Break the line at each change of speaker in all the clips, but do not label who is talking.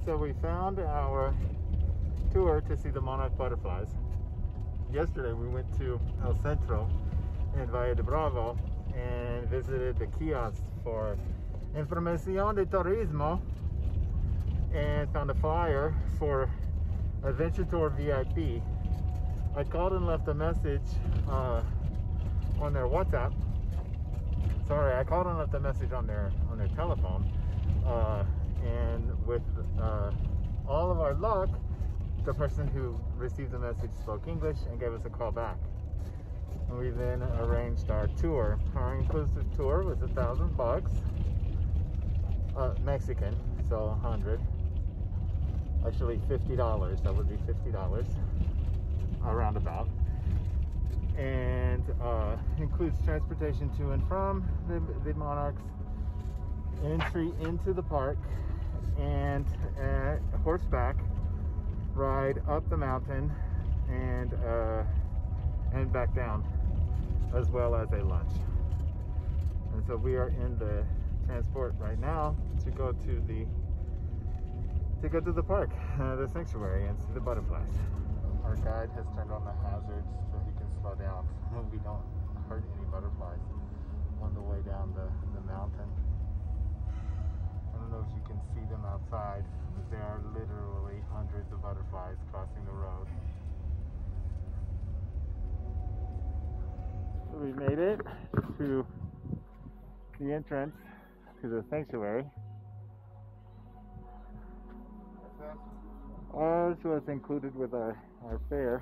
So we found our tour to see the monarch butterflies. Yesterday we went to El Centro in Vally de Bravo and visited the kiosks for Información de Turismo and found a flyer for Adventure Tour VIP. I called and left a message on their WhatsApp. Sorry, I called and left a message on their telephone, and with all of our luck, the person who received the message spoke English and gave us a call back. And we then arranged our tour. Our inclusive tour was $1,000 Mexican, so 100. Actually $50. That would be $50, around about. And includes transportation to and from the monarchs, entry into the park, and horseback ride up the mountain and back down, as well as a lunch. And so we are in the transport right now to go to the park, the sanctuary, and see the butterflies. Our guide has turned on the hazards so he can slow down so we don't hurt any butterflies on the way down the mountain. I don't know if you can see them outside, but there are literally hundreds of butterflies crossing the road. So we made it to the entrance to the sanctuary. Ours was included with our fare.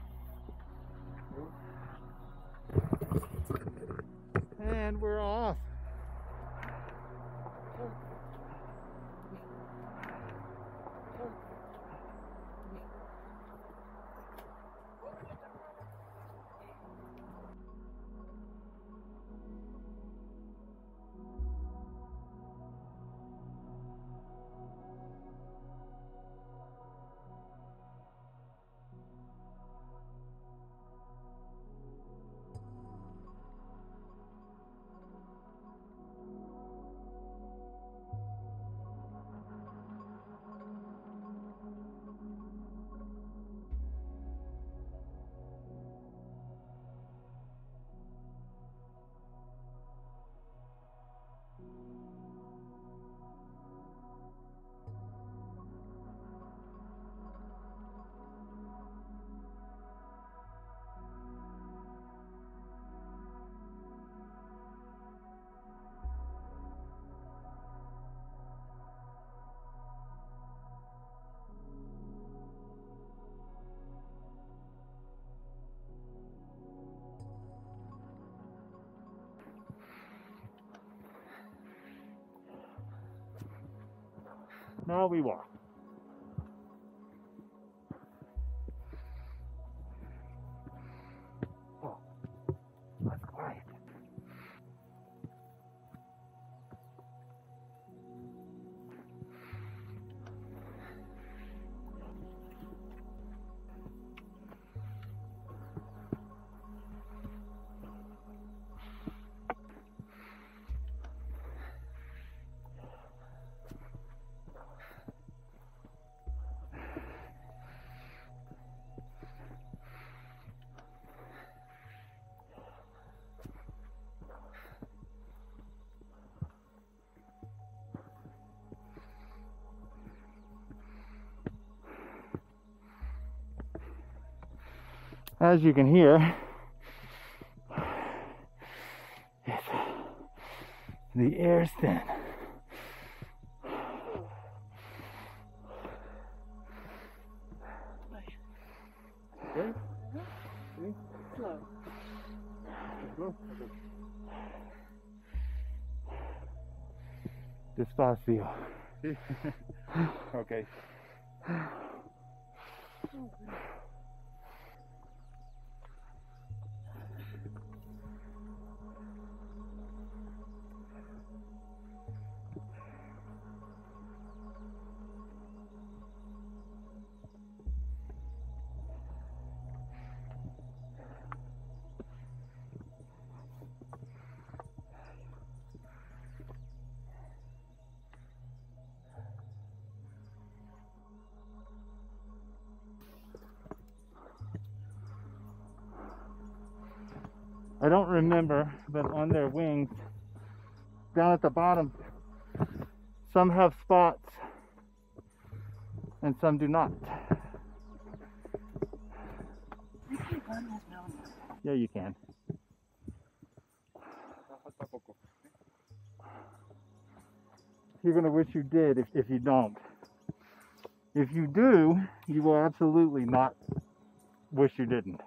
And we're off. Now we walk. Oh, that's quiet. As you can hear, the air is thin. Okay. Slow. Despacio. Okay. I don't remember, but on their wings, down at the bottom, some have spots and some do not. Yeah, you can. You're going to wish you did if you don't. If you do, you will absolutely not wish you didn't.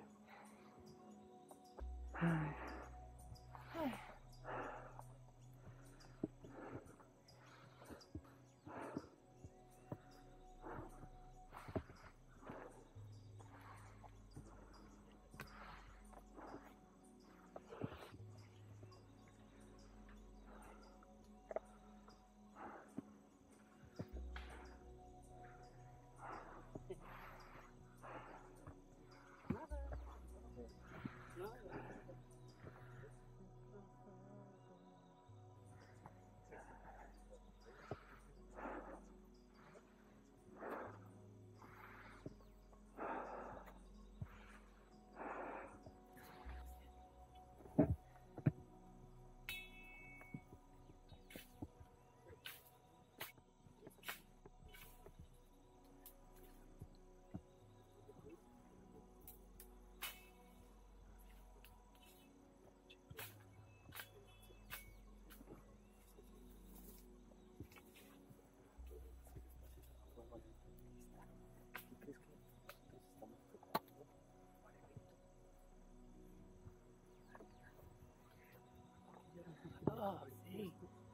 Oh, sí.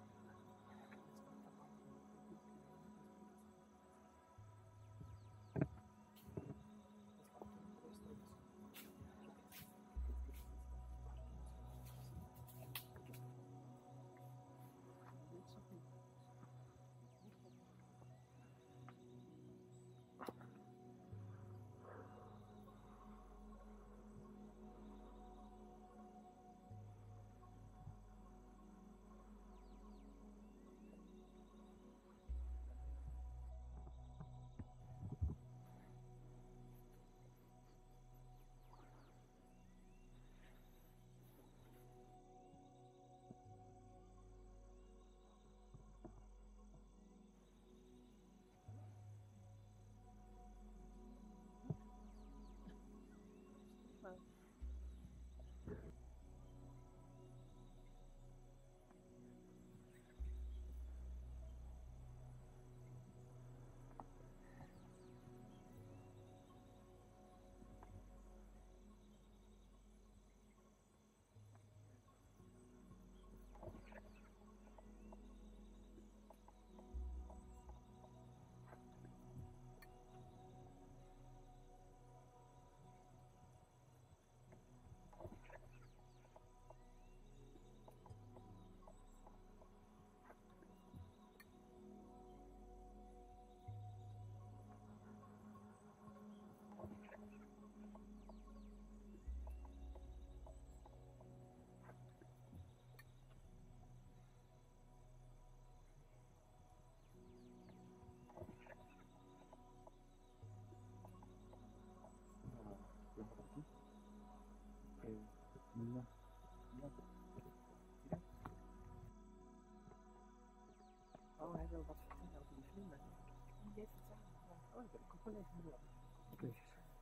Oh, I will watch it out in Finland. Yes, it's oh, but couple of okay.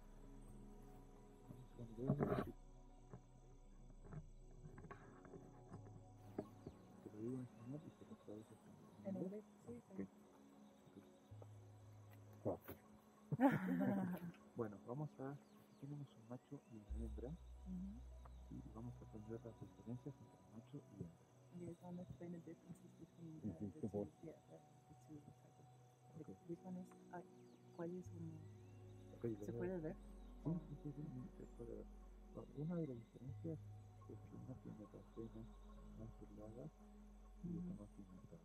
Bueno, vamos a, aquí tenemos un macho y una hembra, y vamos a aprender las diferencias entre el macho y hembra.
Yes, I'm explaining the differences between the two, the two types. Okay. Which one is, ¿cuál es uno?
Okay,
¿Se puede ver?
Sí, se puede ver. Una de las diferencias es que uno tiene las venas más delgadas y otro no tiene las.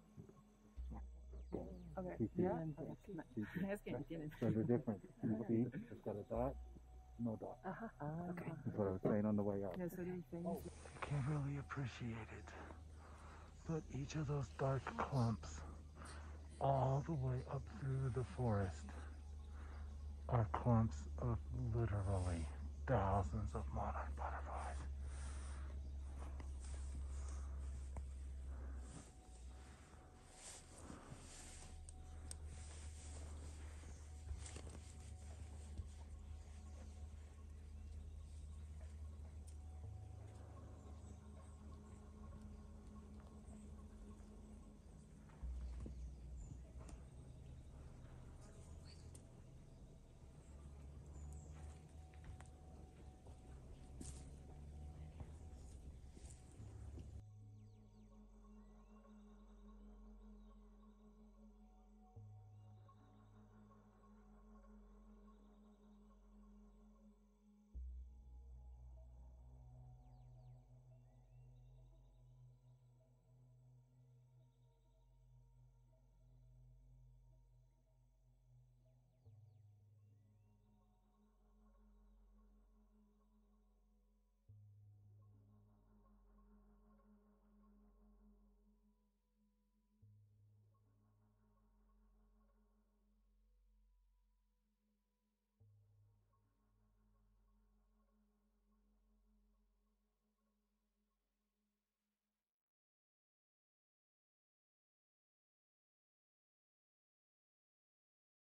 Okay.
Sí, sí.
Yeah.
Sí, sí.
Es que entienden.
So they're different. You see, it's got a dot, no dot.
Okay.
That's what I was saying on the way out.
Yeah, so the thing is,
Can't really appreciate it, but each of those dark clumps all the way up through the forest are clumps of literally thousands of monarch butterflies.